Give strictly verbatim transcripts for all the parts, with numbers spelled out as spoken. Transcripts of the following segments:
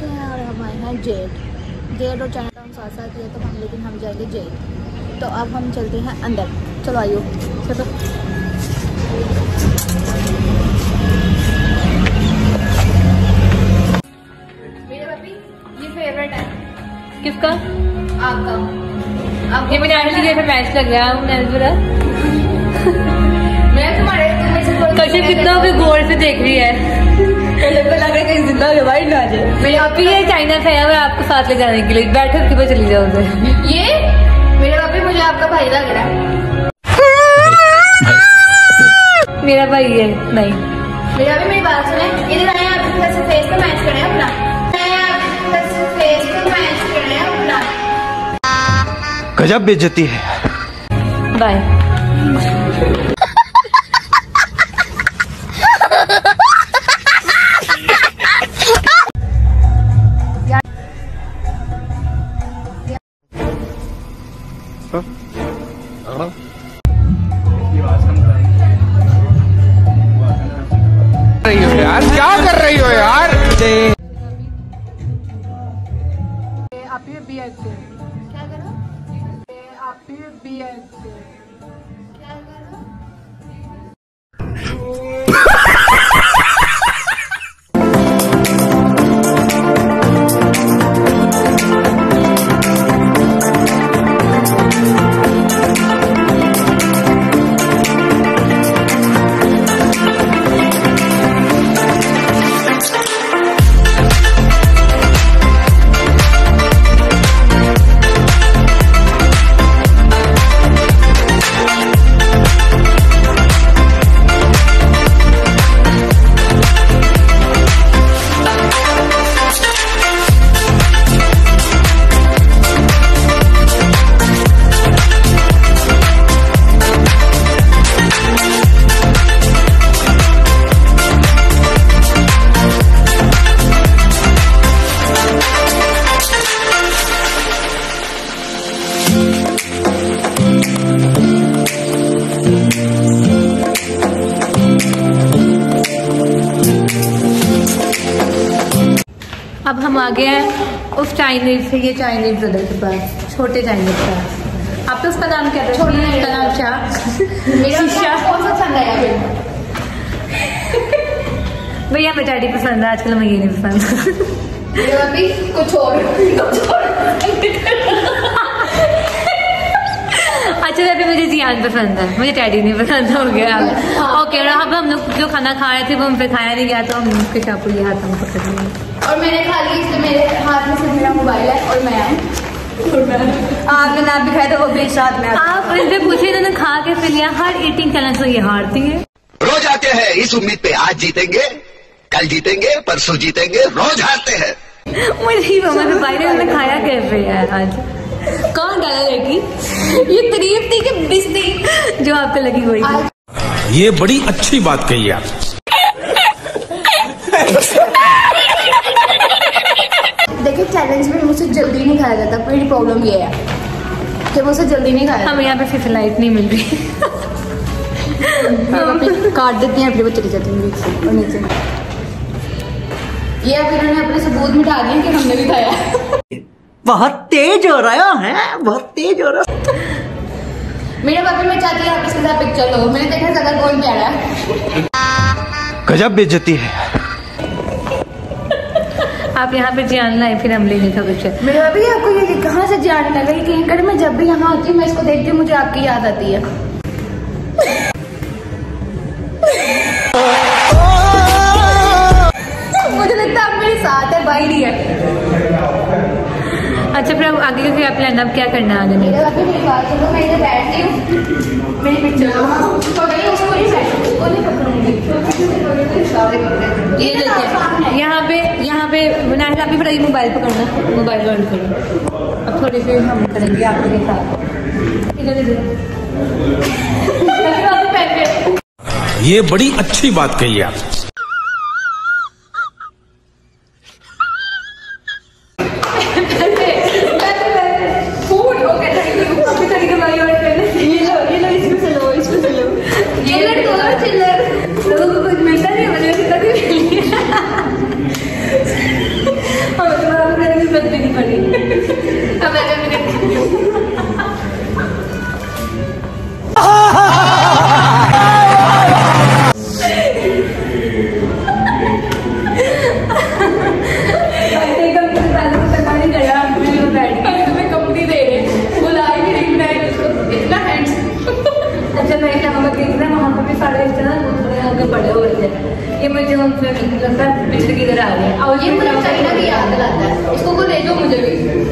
हैं और हम आए हैं जेड जेड और चाइना टाउन साथ साथ ही है, तो हम लेकिन हम जाएंगे जेड। तो अब हम चलते हैं अंदर, चलो आइयो चलो। मेरे भाभी ये फेवरेट है। किसका? आपका। अब ये मैंने आने लिए मैच लग रहा है मेरा। मैं तुम्हारे कशिश कितना भी गौर से देख रही है, लग रहा है कहीं जिंदा वाइट ना आ जाए। मेरे आप ये चाइना से आया, मैं आपको साथ ले जाने के लिए बैठे उसके पास चली जाओ उधर। ये मेरे भाभी मुझे आपका भाई लग रहा है। मेरा भाई है नहीं। मेरा भी मेरी बात सुने, इधर आए आप फेस को मैच करें अपना, फेस को मैच करें अपना। गजब बेइज्जती है। बाय। यार क्या कर रही हो यार? आप ही बी एच से क्या करो? आप ही बी एच से क्या करो? अब हम आ गए हैं उस चाइनीज से, ये चाइनीज ब्रदर के पास, छोटे चाइनीज के पास। आप तो उसका नाम क्या था? छोटे उसका नाम शाह। मेरा कौन सा पसंद आया फिर? भैया हमें डैडी पसंद है आजकल, हमें ये नहीं पसंद। मेरे भाभी कुछ और कुछ और। अच्छा अभी मुझे जियान पसंद है, मुझे डैडी नहीं पसंद हो गया। ओके अब हम लोग जो खाना खा रहे थे वो हम पे खाया नहीं गया, तो हम उसके चाकू ये हाथ हम पकड़ लिए और मैंने खा ली, इसलिए मेरे हाथ में सिर्फ मेरा मोबाइल है और मैं आपने नाम भी खाया था वो भी साथ में। आप इनसे पूछे इन्होंने खा के फिर लिया, हर ईटिंग चैलेंज में ये हारती है। रोज आते हैं इस उम्मीद पे आज जीतेंगे, कल जीतेंगे, परसों जीतेंगे, रोज हारते हैं। मुझे ही मम्मा के बाहर उन्होंने खाया कैसे है आज? कौन डाला लगी? ये तारीफ थी कि बिस थी जो आपको लगी हुई? ये बड़ी अच्छी बात कही आप। देखिए चैलेंज में मुझसे जल्दी नहीं खाया जाता, मेरी प्रॉब्लम ये है कि मुझसे जल्दी नहीं खाया। हमें यहाँ पे फिर लाइट नहीं मिल रही। काट देती हैं फिर वो चली जाती है और नीचे। ये अब इन्होंने अपने सबूत मिटा दिए कि हमने भी खाया। बहुत तेज हो रहा है, बहुत तेज हो रहा है। मेरे पापा मैं चाहती हूँ आप इसके साथ पिक्चर लो, मैंने देखा ज्यादा कौन प्यारा है। गजब बेइज्जती है। आप यहाँ पे जान लाए फिर हम लेने था पिक्चर। मेरे भाभी आपको ये कहाँ से जान लगा कि कहीं कर, मैं जब भी यहाँ होती हूँ मैं इसको देखती हूँ मुझे आपकी याद आती है। मुझे लगता है आप मेरे साथ है, भाई नहीं है। अच्छा फिर अब आगे का आप प्लान अब क्या करना है आगे? मेरे भाभी मेरी बात सुनो, मैं इधर बैठती हूँ, मेरी पिक्चर लो, उसको नहीं बैठ उसको नहीं पकड़ूंगी। ये देखिए यहाँ पे यहाँ पे नाहिद आप भी बताइए, मोबाइल पकड़ना, मोबाइल बंद करो। अब थोड़ी सी हम करेंगे आपके साथ। इधर इधर ये बड़ी अच्छी बात कही आप। लोगों को कुछ मिलता नहीं है, मुझे कितना भी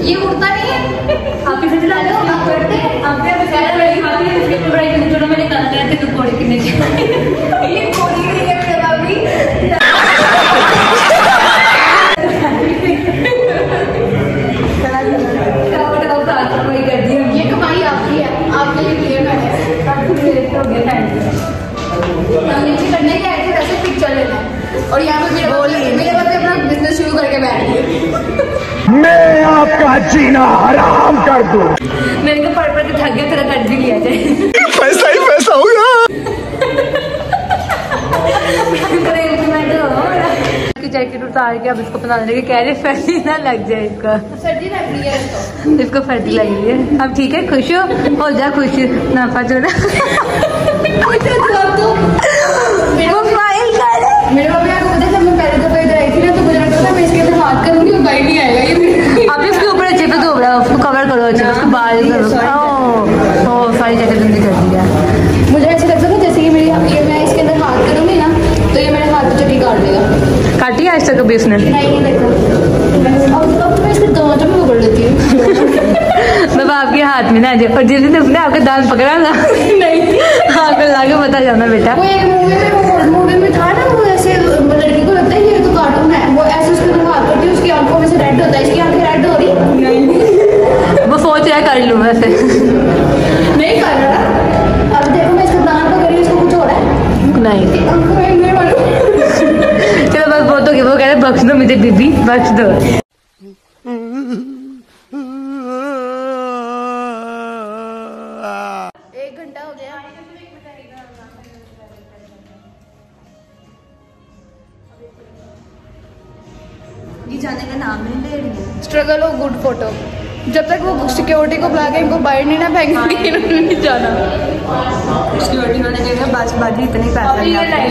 ये उड़ता नहीं है। आप इसे चला लो, आप करते हैं, आप क्या बता रहे हैं? आप ये इसके बड़ाई करने छोड़ो, मैंने कहा था कि तू कोड़ी कितने चाहिए। ये कोड़ी नहीं है मेरे भाभी। वही कर दी ये कमाई आपकी है, आपके लिए क्लियर करना है। हो गया, थैंक यू। हम नीचे करने के आए थे वैसे पिक्चर लेना है और यहाँ पे मेरे मेरे बाप अपना बिजनेस शुरू करके बैठ गए। मैं आपका जीना हराम कर दूं। मैंने कहा पढ़ पढ़ के थक गया, तेरा कट भी लिया जाए। पैसा ही पैसा होगा। जैकेट उतार के अब इसको बनाने लगे, कह रहे सर्दी ना लग जाए इसका। सर्दी लग रही है इसको। इसको सर्दी लग रही है। अब ठीक है, खुश हो हो जा खुश, नाफा जोड़ा। मेरे बाबा को पता जब मैं पहले दफा इधर आई थी ना तो मुझे लगता था मैं इसके अंदर हाथ करूंगी और बाइक नहीं आएगा ये। अब इसके ऊपर अच्छे पे धो रहा है, उसको कवर करो अच्छे, उसको बाल करो। ओ सारी जगह गंदी कर दिया। मुझे ऐसा लगता था जैसे कि मेरी ये मैं इसके अंदर हाथ करूंगी ना तो ये मेरे हाथ पे चटी काट देगा। काटी आज तक अभी उसने? नहीं नहीं लगता। अब मैं इसके दांत में पकड़ लेती हूँ। बाबा आपके हाथ में ना जाए, और जिस दिन उसने आपका दांत पकड़ा ना नहीं हाँ कर लाके बता जाना बेटा। वो एक मूवी में वो मूवी में था ना, वो ऐसे लड़की को लगता है ये तो कार्टून है, वो ऐसे उसके अंदर हाथ करती है, उसकी आंखों में से रेड होता है, इसकी आंखें रेड हो रही नहीं। वो सोच रहा है कर लूँ वैसे नहीं कर रहा। अब देखो मैं इसका दांत पकड़ रही हूँ, इसको कुछ हो रहा है नहीं। आंखों में नहीं मालूम। चलो बस बहुत हो गया, वो कह रहे बख्श दो मुझे बीबी, बख्श दो। एक घंटा हो गया। ये जाने का नाम नहीं ले रही है। स्ट्रगल हो गुड फोटो। जब तक वो सिक्योरिटी को बुला के इनको बाहर नहीं ना फेंकेंगे इन्होंने नहीं जाना। सिक्योरिटी वाले कहेंगे बाज बाजी इतने पैसे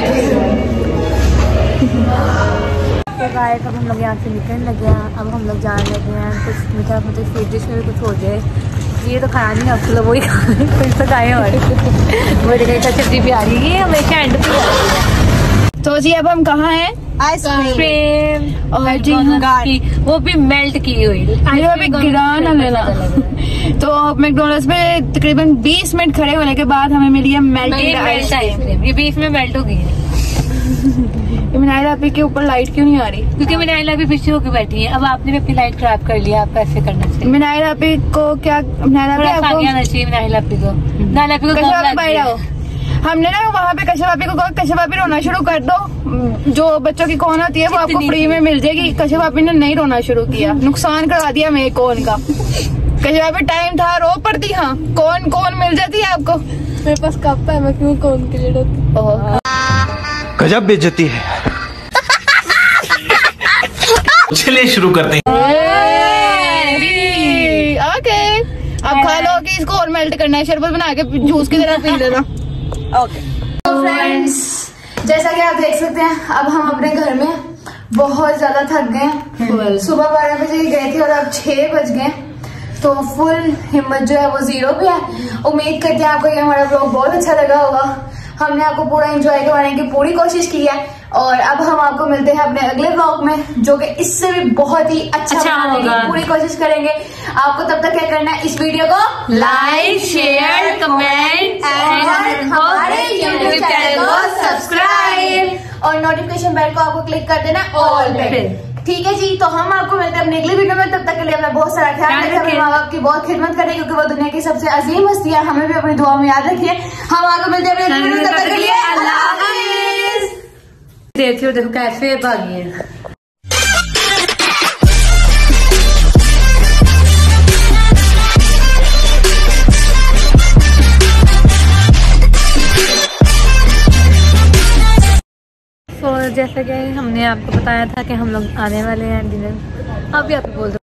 तो गाइस अब हम लोग यहाँ से निकलने लगे हैं। अब हम लोग जाने लगे हैं, कुछ मीठा मतलब स्वीट डिश में भी कुछ हो जाए। ये तो खाया नहीं, अब तो वही कुछ तो खाए और वो जगह का सब्जी भी आ रही है, हमेशा एंड पे आती है। तो जी अब हम कहाँ हैं? आइसक्रीम और जी की, वो भी मेल्ट की हुई। अभी गिरा ना लेना। तो मैकडोनल्ड्स में तकरीबन बीस मिनट खड़े होने के बाद हमें मिली है मेल्टेड आइसक्रीम। ये बीच में मेल्ट हो गई है। मिनाइला आपी के ऊपर लाइट क्यों नहीं आ रही? क्योंकि मिनाइला भी पीछे होकर बैठी है। अब आपने भी अपनी लाइट खराब कर लिया, आपको ऐसे करना चाहिए। मिनाइला आपी को क्या मिनाइला आपी आपको आना चाहिए। मिनाइला आपी को मिनाइला आपी को बाहर आओ। हमने ना वहाँ पे कश्यप आपी को कहा कश्यप आपी रोना शुरू कर दो, जो बच्चों की कौन होती है वो आपको फ्री में मिल जाएगी। कश्यप आपी ने नहीं रोना शुरू किया, नुकसान करा दिया मेरे कौन का। कश्यप आपी टाइम था रो पड़ती। हाँ कौन कौन मिल जाती है आपको? मेरे पास कप है, मैं क्यों कौन के लिए रोती? गजब बेइज्जती है। चलिए शुरू करते हैं। ओके अब खा लो कि इसको और मेल्ट करना है, शरबत बना के जूस की तरह पी लेना। ओके तो फ्रेंड्स जैसा कि आप देख सकते हैं अब हम अपने घर में बहुत ज्यादा थक गए हैं। सुबह बारह बजे गए थे और अब छह बज गए, तो फुल हिम्मत जो है वो जीरो पे है। उम्मीद करते हैं आपको ये हमारा ब्लॉग बहुत अच्छा लगा होगा। हमने आपको पूरा एंजॉय करवाने की पूरी कोशिश की है और अब हम आपको मिलते हैं अपने अगले ब्लॉग में, जो कि इससे भी बहुत ही अच्छा, अच्छा बनाने की पूरी कोशिश करेंगे। आपको तब तक क्या करना है, इस वीडियो को लाइक शेयर कमेंट और हमारे यूट्यूब चैनल को सब्सक्राइब और नोटिफिकेशन बेल को आपको क्लिक कर देना ऑल पे। ठीक है जी, तो हम आपको मिलते हैं अपने अगली वीडियो में। तब तक के लिए अपना बहुत सारा ख्याल रखें, अपने माँ बाप की बहुत खिदमत करें क्योंकि वो दुनिया की सबसे अजीम हस्ती है। हमें भी अपनी दुआ में याद रखिए। हम आपको मिलते हैं अपने अगली वीडियो में, तब तक के लिए अल्लाह हाफिज़। देखियो देखो कैसे भागी है। तो जैसा कि हमने आपको बताया था कि हम लोग आने वाले हैं डिनर, अभी आप बोल दो।